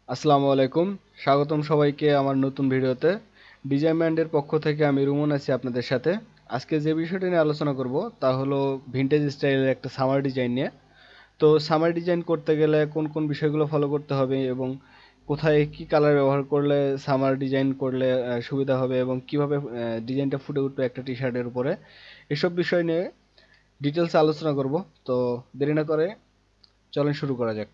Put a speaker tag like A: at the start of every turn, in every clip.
A: আসসালামু আলাইকুম, স্বাগতম সবাইকে আমার নতুন ভিডিওতে। ডিজাইন মাইন্ডের পক্ষ থেকে আমি রুমন আছি আপনাদের সাথে। আজকে যে বিষয়টি নিয়ে আলোচনা করব তা হলো ভিন্টেজ স্টাইলের একটা সামার ডিজাইন নিয়ে। তো সামার ডিজাইন করতে গেলে কোন কোন বিষয়গুলো ফলো করতে হবে এবং কোথায় কি কালার ব্যবহার করলে সামার ডিজাইন করলে সুবিধা হবে এবং কিভাবে ডিজাইনটা ফুটে উঠবে একটা টি শার্টের উপরে, এসব বিষয় নিয়ে ডিটেলস আলোচনা করব। তো দেরি না করে চলেন শুরু করা যাক।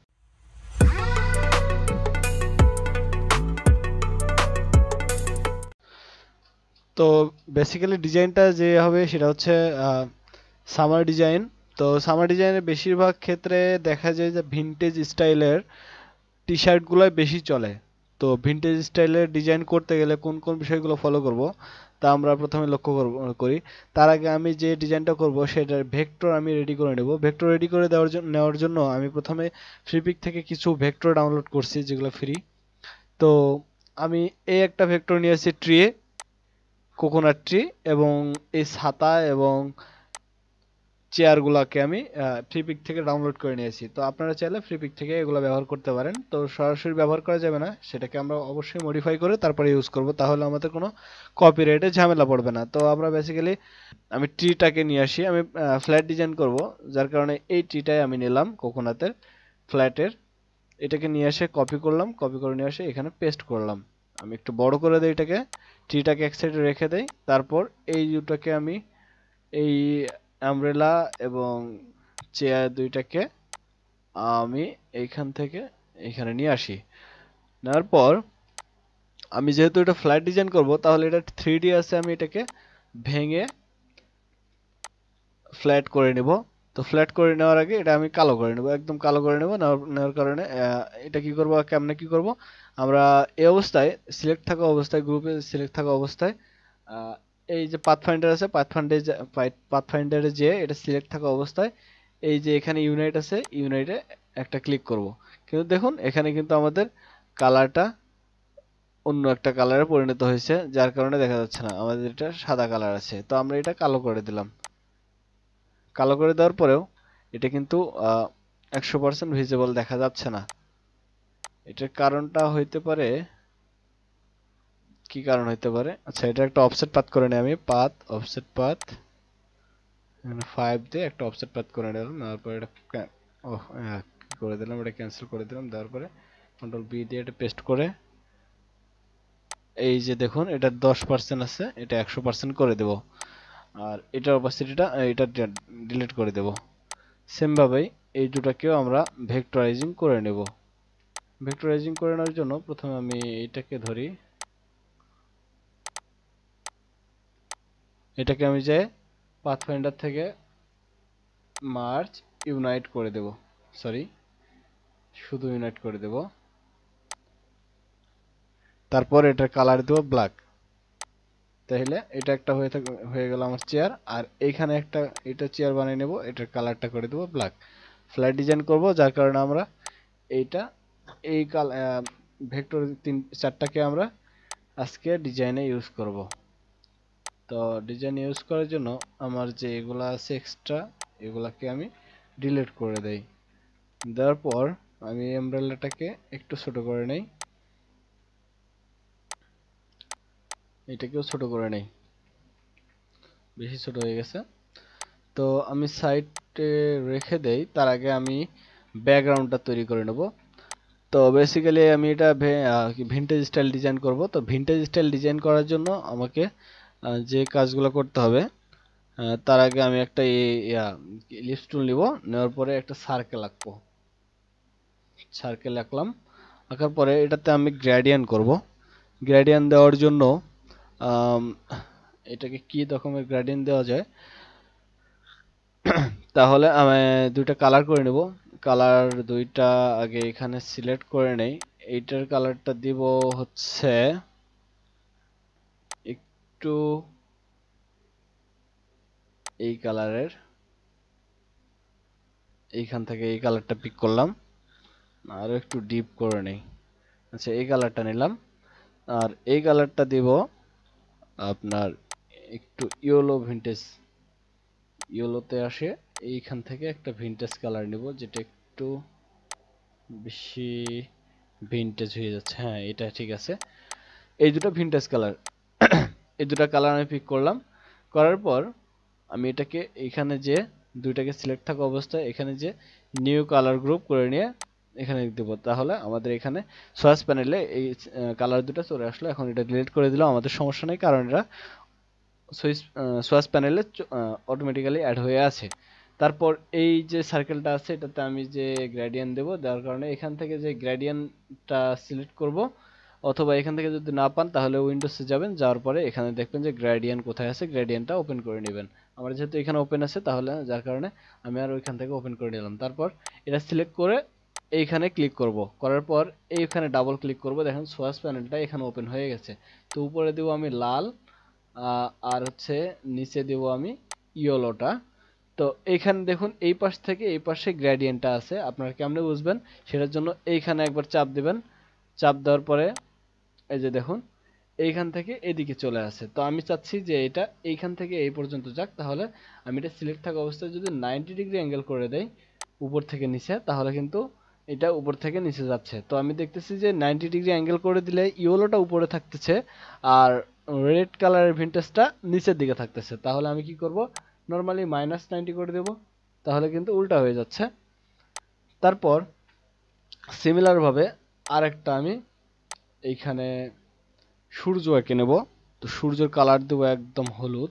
A: তো বেসিক্যালি ডিজাইনটা যে হবে সেটা হচ্ছে সামার ডিজাইন। তো সামার ডিজাইনের বেশিরভাগ ক্ষেত্রে দেখা যায় যে ভিনটেজ স্টাইলের টি শার্টগুলোই বেশি চলে। তো ভিনটেজ স্টাইলের ডিজাইন করতে গেলে কোন কোন বিষয়গুলো ফলো করব তা আমরা প্রথমে করি। তার আগে আমি যে ডিজাইনটা করব সেটার ভেক্টর আমি রেডি করে নেব। ভেক্টর রেডি করে নেওয়ার জন্য আমি প্রথমে ফ্রিপিক থেকে কিছু ভেক্টর ডাউনলোড করছি যেগুলো ফ্রি। তো আমি এই একটা ভেক্টর নিয়েছি ট্রি, কোকোনাট ট্রি, এবং এই ছাতা এবং চেয়ারগুলোকে আমি ফ্রিপিক থেকে ডাউনলোড করে নিয়েছি। তো আপনারা চাইলে ফ্রিপিক থেকে এগুলো ব্যবহার করতে পারেন। তো সরাসরি ব্যবহার করা যাবে না, সেটাকে আমরা অবশ্যই মডিফাই করে তারপরে ইউজ করব, তাহলে আমাদের কোনো কপিরাইটে ঝামেলা পড়বে না। তো আমরা বেসিক্যালি আমি ট্রিটাকে নিয়ে আসি। আমি ফ্ল্যাট ডিজাইন করব, যার কারণে এই ট্রিটাই আমি নিলাম কোকোনাটের ফ্ল্যাটের। এটাকে নিয়ে এসে কপি করলাম, কপি করে নিয়ে এসে এখানে পেস্ট করলাম। আমি একটু বড় করে দিই এটাকে, ট্রিটাকে এক সাইডে রেখে দেই। তারপর এই দুটাকে আমি এই আমব্রেলা এবং চেয়ার দুইটাকে আমি এইখান থেকে এখানে নিয়ে আসি। নেওয়ার পর আমি যেহেতু এটা ফ্ল্যাট ডিজাইন করব, তাহলে এটা 3D আছে, আমি এটাকে ভেঙে ফ্ল্যাট করে নেব। তো ফ্ল্যাট করে নেওয়ার আগে এটা আমি কালো করে নেব, একদম কালো করে নেব। নেওয়ার কারণে এটা কি করব, কেমনে কি করব, আমরা এই অবস্থায় সিলেক্ট থাকা অবস্থায়, গ্রুপে সিলেক্ট থাকা অবস্থায় আহ, এই যে পাথফাইন্ডার আছে, পাথফাইন্ডারে যে এটা সিলেক্ট থাকা অবস্থায় এই যে এখানে ইউনাইট আছে, ইউনাইটে একটা ক্লিক করব। কিন্তু দেখুন এখানে কিন্তু আমাদের কালারটা অন্য একটা কালারে পরিণত হয়েছে, যার কারণে দেখা যাচ্ছে না, আমাদের এটা সাদা কালার আছে। তো আমরা এটা কালো করে দিলাম। কালো করে দেওয়ার পরেও এটা কিন্তু 100% ভিজিবল দেখা যাচ্ছে না। এটার কারণটা হইতে পারে, কি কারণ হইতে পারে? আচ্ছা, এটা একটা অফসেট পাথ করে নিই আমি। পাথ, অফসেট পাথ, 5 দিয়ে একটা অফসেট পাথ করে নিলাম। নেওয়ার পরে এটা কি করে দিলাম, এটা ক্যান্সেল করে দিলাম। দেওয়ার পরে কন্ট্রোল বি দিয়ে এটা পেস্ট করে এই যে দেখুন এটা 10% আছে, এটা 100% করে দেব। আর এটার অপাসিটিটা এটা ডিলিট করে দেব। সেম ভাবেই এই দুটাকেও আমরা ভেক্টরাইজিং করে নেব। ভেক্টরাইজিং করে নেওয়ার জন্য প্রথমে আমি এটাকে ধরি, এটাকে আমি যে পাথফাইন্ডার থেকে মার্জ ইউনাইট করে দেব, সরি শুধু ইউনাইট করে দেব। তারপর এটার কালার দেব ব্ল্যাক। তাহলে এটা একটা হয়ে গেল আমার চেয়ার। আর এইখানে একটা এটা চেয়ার বানিয়ে নেব, এটার কালারটা করে দেব ব্ল্যাক। ফ্ল্যাট ডিজাইন করব, যার কারণে আমরা এইটা এই ভেক্টর 4টাকে আমরা আজকে ডিজাইনে ইউজ করব। তো ডিজাইন ইউজ করার জন্য আমার যে এগুলা আছে এক্সট্রা, এগুলাকে আমি ডিলিট করে দেই। দেওয়ার পর আমি এমব্রেলাটাকে একটু ছোট করে নেই, এটাকেও ছোট করে নেই, বেশি ছোট হয়ে গেছে। তো আমি সাইডে রেখে দেই, তার আগে আমি ব্যাকগ্রাউন্ডটা তৈরি করে নেব। তো বেসিক্যালি আমি এটা ভিন্টেজ স্টাইল ডিজাইন করব। তো ভিন্টেজ স্টাইল ডিজাইন করার জন্য আমাকে যে কাজগুলো করতে হবে, তার আগে আমি একটা লিপস টুল নিব। নেওয়ার পরে একটা সার্কেল আঁকবো, সার্কেল আঁকলাম। আঁকার পরে এটাতে আমি গ্রেডিয়েন্ট করব। গ্রেডিয়েন্ট দেওয়ার জন্য আম, এটাকে কি রকমের গ্রেডিয়েন্ট দেওয়া যায়, তাহলে আমি দুইটা কালার করে নেব। কালার দুইটা আগে এখানে সিলেক্ট করে নেই। এইটার কালারটা দিব হচ্ছে একটু এই কালারের, এইখান থেকে এই কালারটা পিক করলাম, আরো একটু ডিপ করে নেই। আচ্ছা, এই কালারটা নিলাম। আর এই কালারটা দিব আপনার একটু ইয়েলো ভিন্টেজ, ইয়েলোতে আসে। এইখান থেকে একটা ভিন্টেজ কালার নিব, যেটা একটু বেশি ভিনটেজ হয়ে যাচ্ছে, হ্যাঁ এটা ঠিক আছে। এই দুটো ভিনটেজ কালার, এই দুটো কালার আমি পিক করলাম। করার পর আমি এটাকে এখানে যে দুইটাকে সিলেক্ট থাকা অবস্থায় এখানে যে নিউ কালার গ্রুপ করে নিয়ে এখানে দেব, তাহলে আমাদের এখানে সোয়াচ প্যানেলে এই কালার দুটো চলে আসলো। এখন এটা ডিলিট করে দিলেও আমাদের সমস্যা নেই, কারণ এটা সোয়াচ প্যানেলে অটোমেটিক্যালি অ্যাড হয়ে আছে। তারপর এই যে সার্কেলটা আছে এটাতে আমি যে গ্রেডিয়েন্ট দেব, দেওয়ার কারণে এখান থেকে যে গ্রেডিয়েন্টটা সিলেক্ট করব, অথবা এখান থেকে যদি না পান তাহলে উইন্ডোজে যাবেন, যাওয়ার পরে এখানে দেখবেন যে গ্রেডিয়েন্ট কোথায় আছে, গ্রেডিয়েন্টটা ওপেন করে নেবেন। আমার যেহেতু এখানে ওপেন আছে তাহলে যার কারণে আমি আর ওইখান থেকে ওপেন করে নিলাম। তারপর এটা সিলেক্ট করে এইখানে ক্লিক করব, করার পর এইখানে ডাবল ক্লিক করব, দেখেন সোয়াচ প্যানেলটা এখানে ওপেন হয়ে গেছে। তো উপরে দেব আমি লাল, আর হচ্ছে নিচে দেব আমি ইয়েলোটা। তো এইখানে দেখুন এই পাশ থেকে এই পাশে গ্রেডিয়েন্টটা আছে, আপনারা কেমনে বুঝবেন সেটার জন্য এইখানে একবার চাপ দিবেন। চাপ দেওয়ার পরে এই যে দেখুন এইখান থেকে এদিকে চলে আসে। তো আমি চাচ্ছি যে এটা এইখান থেকে এই পর্যন্ত যাক, তাহলে আমি এটা সিলেক্ট থাকা অবস্থায় যদি 90 ডিগ্রি অ্যাঙ্গেল করে দেই উপর থেকে নিচে, তাহলে কিন্তু এটা উপর থেকে নিচে যাচ্ছে। তো আমি দেখতেছি যে 90 ডিগ্রি অ্যাঙ্গেল করে দিলে ইয়েলোটা উপরে থাকতেছে আর রেড কালারের ভিনটেজটা নিচের দিকে থাকতেছে। তাহলে আমি কি করব, নর্মালি -90 করে দেব, তাহলে কিন্তু উল্টা হয়ে যাচ্ছে। তারপর সিমিলার ভাবে আরেকটা আমি এইখানে সূর্য এঁকে নেব। তো সূর্যের কালার দেবো একদম হলুদ,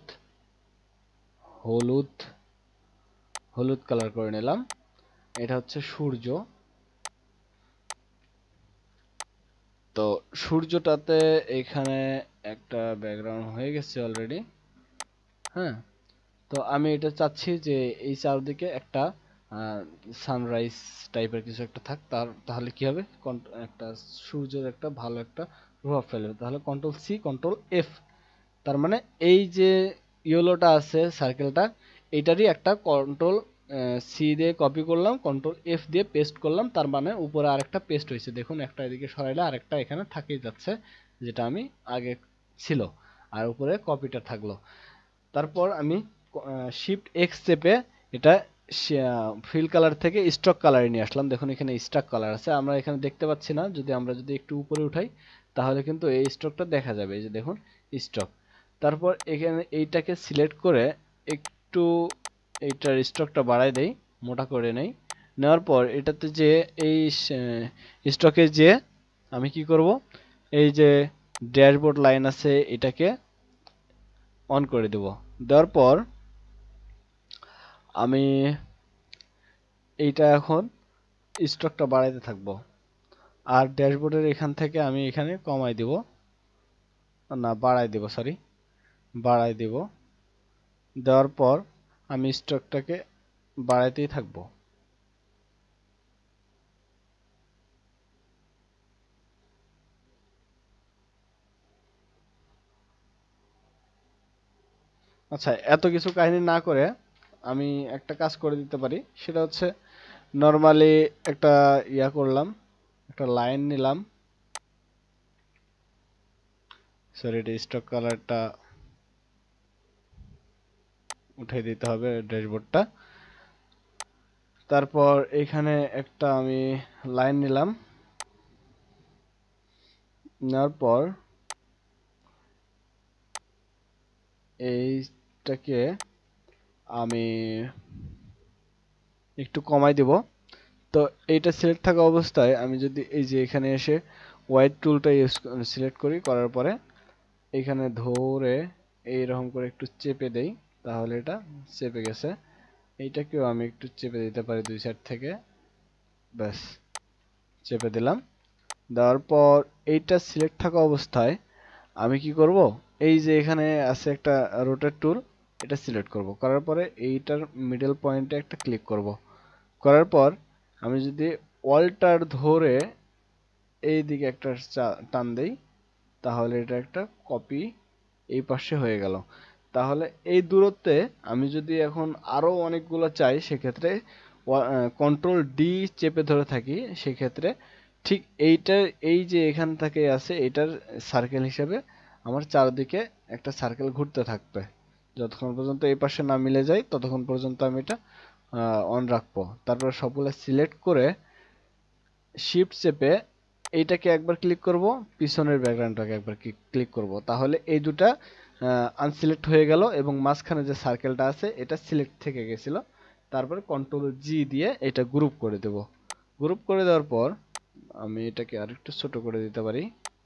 A: হলুদ হলুদ কালার করে নিলাম। এটা হচ্ছে সূর্য। তো সূর্যটাতে এখানে একটা ব্যাকগ্রাউন্ড হয়ে গেছে অলরেডি। হ্যাঁ, তো আমি এটা চাচ্ছি যে এই চারদিকে একটা সানরাইজ টাইপের কিছু একটা থাক, তাহলে কি হবে, একটা সূর্যের একটা ভালো একটা প্রভাব ফেলবে। তাহলে কন্ট্রোল সি কন্ট্রোল এফ, তার মানে এই যে ইয়েলোটা আছে সার্কেলটা, এটারই একটা কন্ট্রোল সি দিয়ে কপি করলাম, কন্ট্রোল এফ দিয়ে পেস্ট করলাম, তার মানে উপরে আরেকটা পেস্ট হয়েছে। দেখুন একটা এদিকে সরাইলে আরেকটা এখানে থাকেই যাচ্ছে, যেটা আমি আগে ছিল, আর উপরে কপিটা থাকলো। তারপর আমি শিফট এক্স চেপে এটা ফিল কালার থেকে স্টক কালারে নিয়ে আসলাম। দেখুন এখানে স্টক কালার আছে, আমরা এখানে দেখতে পাচ্ছি না, আমরা যদি একটু উপরে উঠাই তাহলে কিন্তু এই স্টকটা দেখা যাবে। এই যে দেখুন স্টক। তারপর এখানে এইটাকে সিলেক্ট করে একটু এইটার স্টকটা বাড়াই দেই, মোটা করে নেই। নেওয়ার পর এটাতে যে এই স্টকে যে আমি কি করব, এই যে ড্যাশবোর্ড লাইন আছে এটাকে অন করে দেব। দেওয়ার পর আমি এইটা এখন স্টকটা বাড়াইতে থাকবো, আর ড্যাশবোর্ডের এখান থেকে আমি এখানে কমাই দেব, না বাড়াই দেব, সরি বাড়াই দেব। দেওয়ার পর আমি স্টকটাকে বাড়াইতেই থাকবো। আচ্ছা, এত কিছু কাহিনী না করে আমি একটা কাজ করে দিতে পারি, সেটা হচ্ছে নর্মালি একটা করলাম, একটা লাইন নিলাম, সরি এটা স্টক কালারটা উঠাই দিতে হবে ড্যাশবোর্ডটা। তারপর এখানে একটা আমি লাইন নিলাম, নেওয়ার পর এইটাকে আমি একটু কমাই দেব। তো এইটা সিলেক্ট থাকা অবস্থায় আমি যদি এই যে এখানে এসে হোয়াইট টুলটা সিলেক্ট করি, করার পরে এখানে ধরে এইরকম করে একটু চেপে দেই, তাহলে এটা চেপে গেছে। এইটাকেও আমি একটু চেপে দিতে পারি দুই সাইড থেকে, ব্যাস চেপে দিলাম। দেওয়ার পর এইটা সিলেক্ট থাকা অবস্থায় আমি কি করব, এই যে এখানে আছে একটা রোটেট টুল, এটা সিলেক্ট করব, করার পরে এইটার মিডল পয়েন্টে একটা ক্লিক করব। করার পর আমি যদি অল্টার ধরে এই দিকে একটা টান দেই, তাহলে এটা একটা কপি এই পাশে হয়ে গেল। তাহলে এই দূরত্বে আমি যদি এখন আরো অনেকগুলো চাই, সেক্ষেত্রে কন্ট্রোল ডি চেপে ধরে থাকি, সেক্ষেত্রে ঠিক এইটার এই যে এখান থেকে আছে এটার সার্কেল হিসেবে আমার চারদিকে একটা সার্কেল ঘুরতে থাকবে। যতক্ষণ পর্যন্ত এই পাশে না মিলে যায় ততক্ষণ পর্যন্ত আমি এটা অন রাখবো। তারপর সবগুলো সিলেক্ট করে শিফট চেপে এইটাকে একবার ক্লিক করব, পিছনের ব্যাকগ্রাউন্ডটাকে একবার ক্লিক করব, তাহলে এই দুটা আনসিলেক্ট হয়ে গেল এবং মাঝখানে যে সার্কেলটা আছে এটা সিলেক্ট থেকে গেছিল। তারপর কন্ট্রোল জি দিয়ে এটা গ্রুপ করে দেব। গ্রুপ করে দেওয়ার পর আমি এটাকে আরেকটু ছোট করে দিতে পারি,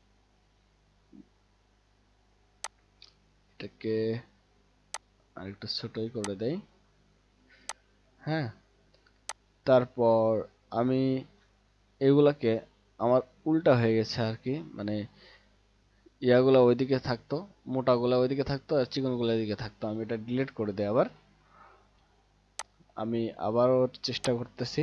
A: এটাকে আরেকটু ছোটই করে দেই। হ্যাঁ, তারপর আমি এগুলাকে, আমার উল্টা হয়ে গেছে আর কি, মানে ইয়াগুলা ওইদিকে থাকতো, মোটাগুলা ওইদিকে থাকতো আর চিকনগুলা এদিকে থাকতো। আমি এটা ডিলিট করে দেই। আমি আবারও চেষ্টা করতেছি,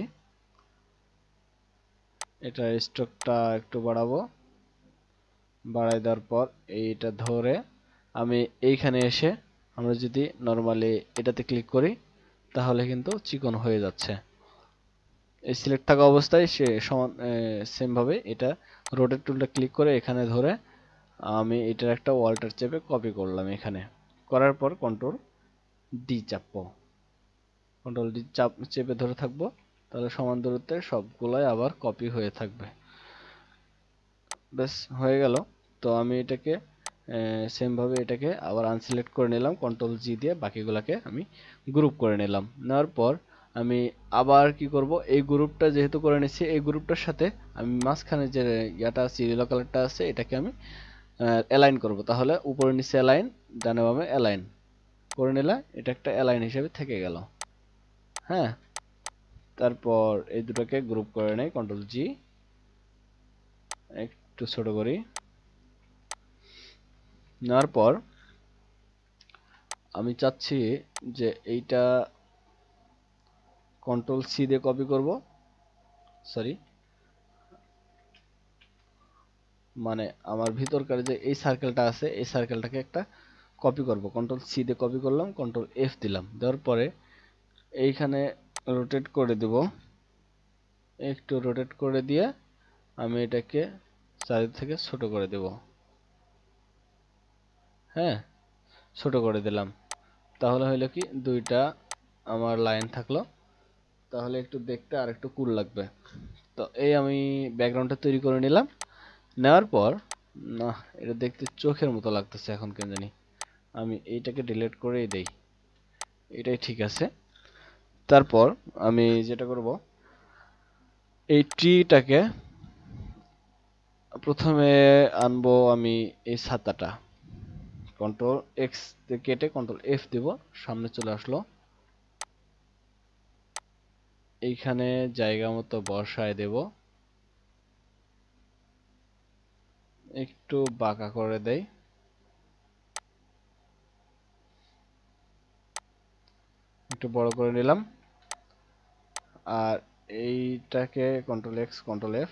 A: এটা স্ট্রোকটা একটু বাড়াবো। বাড়াই দেওয়ার পর এইটা ধরে আমি এইখানে এসে আমরা যদি নর্মালি এটাতে ক্লিক করি তাহলে কিন্তু চিকন হয়ে যাচ্ছে। এই সিলেক্ট থাকা অবস্থায় সে সমান সেম ভাবে এটা রোটেট টুলটা ক্লিক করে এখানে ধরে আমি এটার একটা ওয়াল্টার চেপে কপি করলাম। এখানে করার পর কন্ট্রোল ডি চাপবো, কন্ট্রোল ডি চেপে ধরে থাকবো, তাহলে সমান দূরত্বে সবগুলাই আবার কপি হয়ে থাকবে। বেশ, হয়ে গেল। তো আমি এটাকে সেম ভাবে এটাকে আবার আনসিলেক্ট করে নিলাম, কন্ট্রোল জি দিয়ে বাকিগুলোকে আমি গ্রুপ করে নিলাম। নেওয়ার পর আমি আবার কি করব, এই গ্রুপটা যেহেতু করে নিচ্ছি, এই গ্রুপটার সাথে আমি মাঝখানে যে ইয়াটা আছে, ইয়েলো কালারটা আছে, এটাকে আমি অ্যালাইন করব। তাহলে উপরে নিচে অ্যালাইন, ডানে বামে অ্যালাইন করে নিলে এটা একটা অ্যালাইন হিসেবে থেকে গেল। হ্যাঁ, তারপর এই দুটোকে গ্রুপ করে নেই, কন্ট্রোল জি, একটু ছোট করি। নেওয়ার পর আমি চাচ্ছি যে এইটা কন্ট্রোল সি দিয়ে কপি করব, সরি, মানে আমার ভিতরকার যে এই সার্কেলটা আছে এই সার্কেলটাকে একটা কপি করব। কন্ট্রোল সি দিয়ে কপি করলাম, কন্ট্রোল এফ দিলাম, দেওয়ার পরে এইখানে রোটেট করে দেব, একটু রোটেট করে দিয়ে আমি এটাকে চারি থেকে ছোট করে দেব। হ্যাঁ, ছোট করে দিলাম, তাহলে হইলো কি দুইটা আমার লাইন থাকলো, তাহলে একটু দেখতে আর একটু কুল লাগবে। তো এই আমি ব্যাকগ্রাউন্ডটা তৈরি করে নিলাম। নেওয়ার পর না, এটা দেখতে চোখের মতো লাগতেছে এখন কেন জানি, আমি এইটাকে ডিলিট করেই দেই, এটাই ঠিক আছে। তারপর আমি যেটা করব, এই ট্রিটাকে প্রথমে আনবো আমি এই ছাতাটা, কন্ট্রোল এক্স কেটে কন্ট্রোল এফ দিব, সামনে চলে আসলো। এইখানে জায়গা মতো বসায় দেব, একটু বাঁকা করে দেই, একটু বড় করে নিলাম। আর এইটাকে কন্ট্রোল এক্স কন্ট্রোল এফ,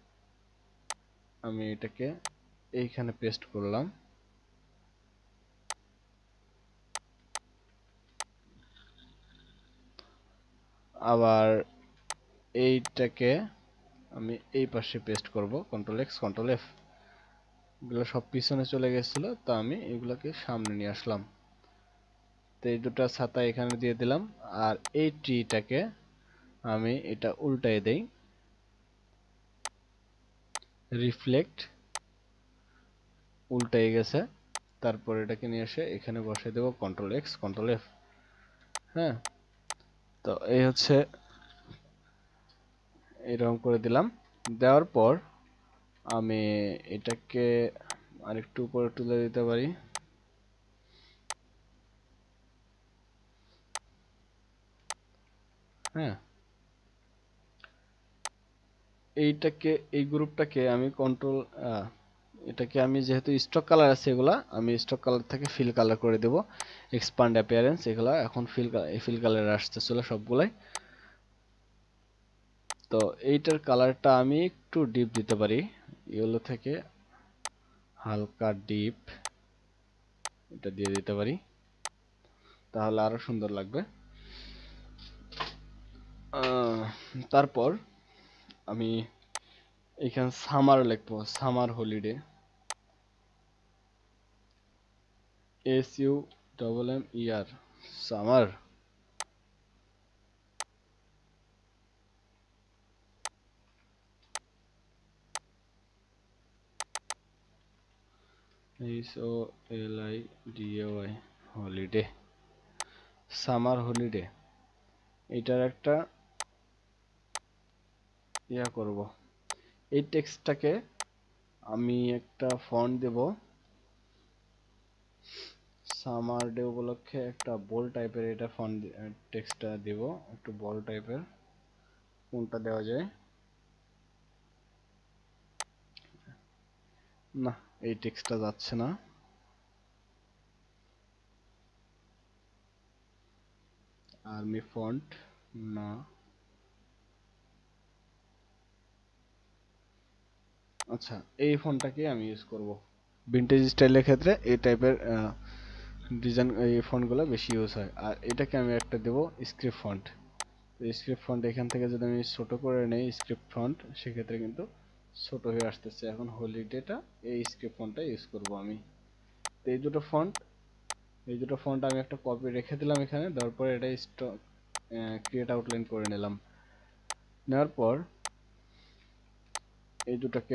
A: আমি এটাকে এইখানে পেস্ট করলাম। আবার এইটাকে আমি এই পাশে পেস্ট করব, কন্ট্রোল এক্স কন্ট্রোল এফ। এগুলো সব পিছনে চলে গেছিল, তো আমি এগুলোকে সামনে নিয়ে আসলাম। তো এই দুটো ছাতা এখানে দিয়ে দিলাম। আর এই ট্রিটাকে আমি এটা উল্টায় দেই, রিফ্লেক্ট, উল্টাই গেছে। তারপর এটাকে নিয়ে এসে এখানে বসাই দেব, কন্ট্রোল এক্স কন্ট্রোল এফ। হ্যাঁ, তো এই হচ্ছে, এরকম করে দিলাম। দেওয়ার পর আমি এটাকে আরেকটু উপরে তুলে দিতে পারি। হ্যাঁ, এইটাকে, এই গ্রুপটাকে আমি কন্ট্রোল, এটাকে আমি যেহেতু স্টক কালার আছে এগুলা, আমি স্টক কালার থেকে ফিল কালার করে দেব। এক্সপান্ড অ্যাপিয়ারেন্স, এগুলা এখন ফিল কালার আসতেছিল সবগুলাই। তো এইটার কালারটা আমি একটু ডিপ দিতে পারি, ইয়েলো থেকে হালকা ডিপ এটা দিয়ে দিতে পারি, তাহলে আরো সুন্দর লাগবে। তারপর আমি এখানে সামার লিখবো, summer holiday, SUMMER, summer. HOLIDAY holiday, summer holiday. এটার একটা ইয়া করব, এই টেক্সটটাকে আমি একটা ফন্ট দেব, সামার ডে উপলক্ষে একটা বোল্ড টাইপের এটা ফন্ট টেক্সটটা দেব, একটু বোল্ড টাইপের। কোনটা দেওয়া যায়? না, এই টেক্সটটা যাচ্ছে না। আর্মি ফন্ট না, আচ্ছা এই ফন্টটাকে আমি ইউজ করব। ভিনটেজ স্টাইলের ক্ষেত্রে এই টাইপের ডিজাইন এই ফন্টগুলো বেশি ইউজ হয়। আর এটাকে আমি একটা দেব স্ক্রিপ্ট ফন্ট। স্ক্রিপ্ট ফন্ট এখান থেকে যদি আমি ছোট করে নেই স্ক্রিপ্ট ফন্ট, সেক্ষেত্রে কিন্তু ছোট হয়ে আসতেছে। এখন হলিডেটা এই স্ক্রিপ্ট ফন্টটা ইউজ করব আমি। তো এই দুটো ফন্ট আমি একটা কপি রেখে দিলাম এখানে, দেওয়ার পর এটা ক্রিয়েট আউটলাইন করে নিলাম। নেওয়ার পর এই দুটাকে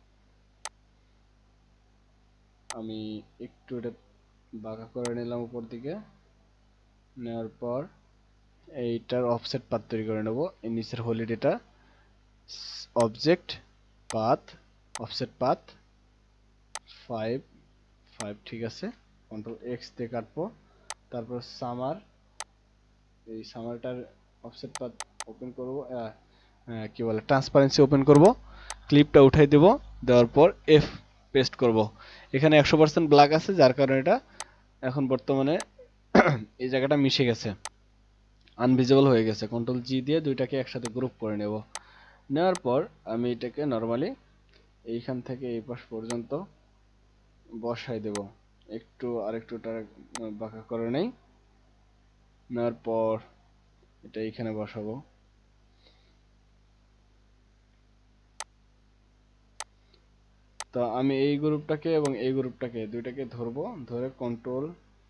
A: আমি একটু এটা বাঁকা করে নিলাম উপর দিকে। নেওয়ার পর এইটার অফসেট পাথ তৈরি করে নেব। এই নিচের হলিডেটা অবজেক্ট পাথ, অফসেট পাথ 5 5, ঠিক আছে। কন্ট্রোল এক্স দিয়ে কাটবো। তারপর সামার, এই সামারটার অফসেট পাথ ওপেন করব, কি বলে ট্রান্সপারেন্সি ওপেন করব, ক্লিপটা উঠাই দেব, দেওয়ার পর এফ পেস্ট করব। এখানে 100% ব্ল্যাক আছে, যার কারণে এটা এখন বর্তমানে এই জায়গাটা মিশে গেছে, আনভিজিবল হয়ে গেছে। কন্ট্রোল জি দিয়ে দুইটাকে একসাথে গ্রুপ করে নেব। নেওয়ার পর আমি এটাকে নরমালি এইখান থেকে এই পাশ পর্যন্ত বসাই দেব, একটু আরেকটু বাঁকা করে নেই। নেওয়ার পর এটা এইখানে বসাবো। তো আমি এই গ্রুপটাকে এবং এই গ্রুপটাকে দুইটাকে ধরবো, ধরে কন্ট্রোল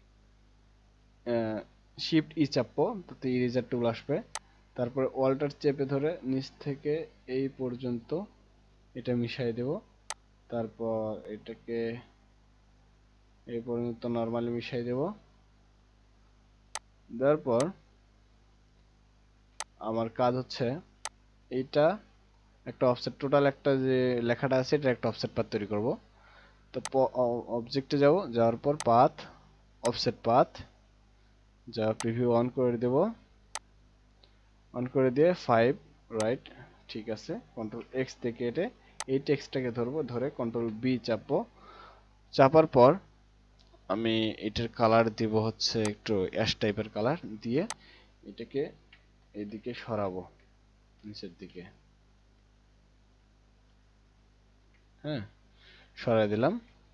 A: শিফট ই চাপবো, তাতে ইরেজার টুল আসবে। তারপরে অল্টার চেপে ধরে নিচ থেকে এই পর্যন্ত এটা মিশাই দেব। তারপর এটাকে এই পর্যন্ত নরমালি মিশাই দেব। দেওয়ার পর আমার কাজ হচ্ছে এইটা একটা অফসেট, টোটাল একটা যে লেখাটা আছে এটা একটা অফসেট পাথ তৈরি করব। তো অবজেক্টে যাব, যাওয়ার পর পাথ, অফসেট পাথ, যা প্রিভিউ অন করে দেব, অন করে দিয়ে 5 রাইট, ঠিক আছে। কন্ট্রোল এক্স থেকে এটা এই টেক্সটটাকে ধরবো, ধরে কন্ট্রোল বি চাপবো। চাপার পর আমি এটার কালার দিব হচ্ছে একটু অ্যাশ টাইপের কালার দিয়ে এটাকে এদিকে সরাবো, নিচের দিকে। হ্যাঁ, সরাই দিলাম।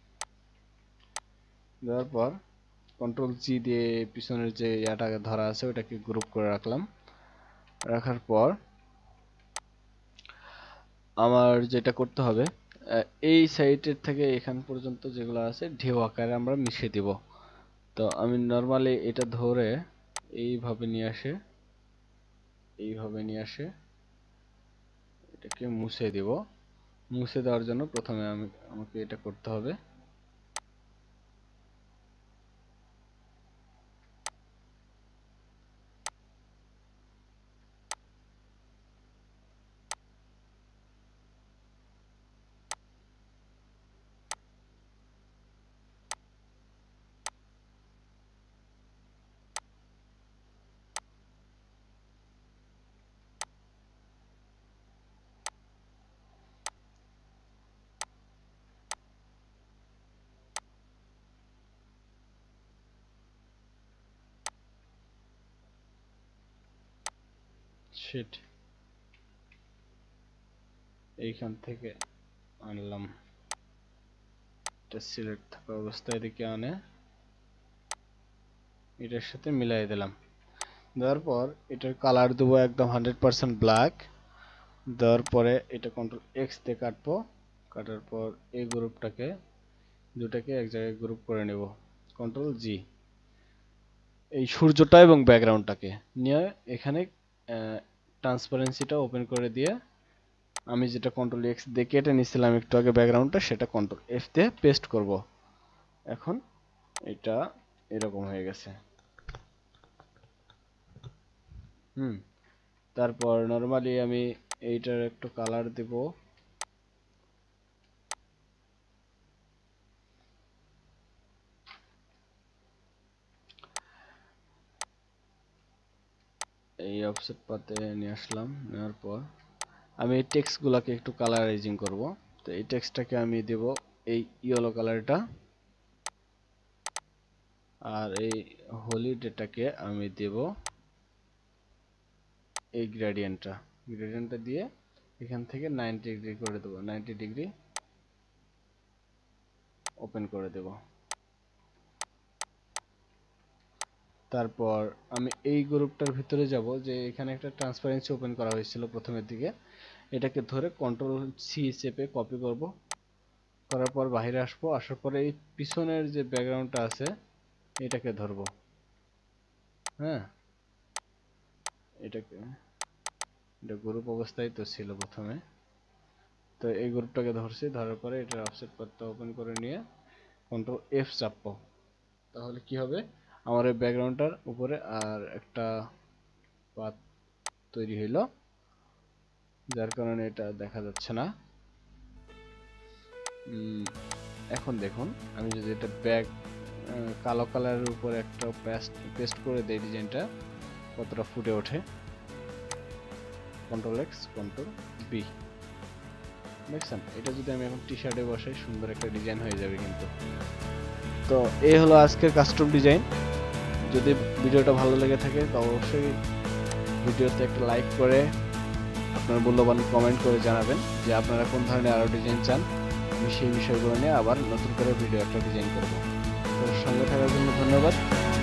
A: দেওয়ার পর কন্ট্রোল জি দিয়ে পিছনের যে ইয়াটাকে ধরা আছে ওটাকে গ্রুপ করে রাখলাম। রাখার পর আমার যেটা করতে হবে, এই সাইডের থেকে এখান পর্যন্ত যেগুলো আছে ঢেউ আকারে আমরা মিশিয়ে দিব। তো আমি নর্মালি এটা ধরে এইভাবে নিয়ে আসে, এইভাবে নিয়ে আসে এটাকে মুছে দিব। মুছে দেওয়ার জন্য প্রথমে আমাকে এটা করতে হবে। শিট, এইখান থেকে আনলাম, এটা সিলেক্ট থাকা অবস্থায় এদিকে আনে এটার সাথে মিলাই দিলাম। দেওয়ার পর এটার কালার দেবো একদম 100% ব্ল্যাক। দেওয়ার পরে এটা কন্ট্রোল এক্স দিয়ে কাটবো। কাটার পর এই গ্রুপটাকে দুটাকে এক জায়গায় গ্রুপ করে নেব, কন্ট্রোল জি। এই সূর্যটা এবং ব্যাকগ্রাউন্ডটাকে নিয়ে এখানে ট্রান্সপারেন্সিটা ওপেন করে দিয়ে আমি যেটা কন্ট্রোল এক্স দিয়ে কেটে নিয়েছিলাম একটু আগে ব্যাকগ্রাউন্ডটা, সেটা কন্ট্রোল এফ দিয়ে পেস্ট করব। এখন এটা এরকম হয়ে গেছে। তারপর নরমালি আমি এইটার একটু কালার দেব, এই অফসেট পাতে নিয়ে আসলাম। নেওয়ার পর আমি এই টেক্সট গুলাকে একটু কালারাইজিং করব। তো এই টেক্সটটাকে আমি দেব এই ইয়েলো কালারটা, আর এই হলিডেটাকে আমি দেব এই গ্রেডিয়েন্টটা দিয়ে এখান থেকে 90 ডিগ্রি করে দেব, 90 ডিগ্রি ওপেন করে দেব। তারপর আমি এই গ্রুপটার ভিতরে যাব, যে এখানে একটা ট্রান্সপারেন্সি ওপেন করা হয়েছিল প্রথমের দিকে, এটাকে ধরে কন্ট্রোল সি চেপে কপি করব। করার পর বাইরে আসবো, আসার পরে এই পিছনের যে ব্যাকগ্রাউন্ডটা আছে এটাকে ধরবো। হ্যাঁ, এটা গ্রুপ অবস্থায় তো ছিল প্রথমে, তো এই গ্রুপটাকে ধরছি। ধরার পরে এটার অফসেট পাথটা ওপেন করে নিয়ে কন্ট্রোল এফ চাপবো। তাহলে কি হবে, আমার এই ব্যাকগ্রাউন্ডটার উপরে আর একটা পাথ তৈরি হইল, যার কারণে এটা দেখা যাচ্ছে না। এখন দেখুন, আমি যদি এটা কালো কালারের উপরে একটা পেস্ট করে দেই, ডিজাইনটা কতটা ফুটে ওঠে। কন্ট্রোল এক্স, কন্ট্রোল বি, দেখছেন? এটা যদি আমি এখন টি শার্টে বসাই, সুন্দর একটা ডিজাইন হয়ে যাবে কিন্তু। তো এই হলো আজকের কাস্টম ডিজাইন। যদি ভিডিওটা ভালো লেগে থাকে তো অবশ্যই ভিডিওতে একটা লাইক করে আপনার মূল্যবান কমেন্ট করে জানাবেন যে আপনারা কোন ধরনের আরো ডিজাইন চান। আমি সেই বিষয়গুলো নিয়ে আবার নতুন করে ভিডিও একটা ডিজাইন করব। তো সঙ্গে থাকার জন্য ধন্যবাদ।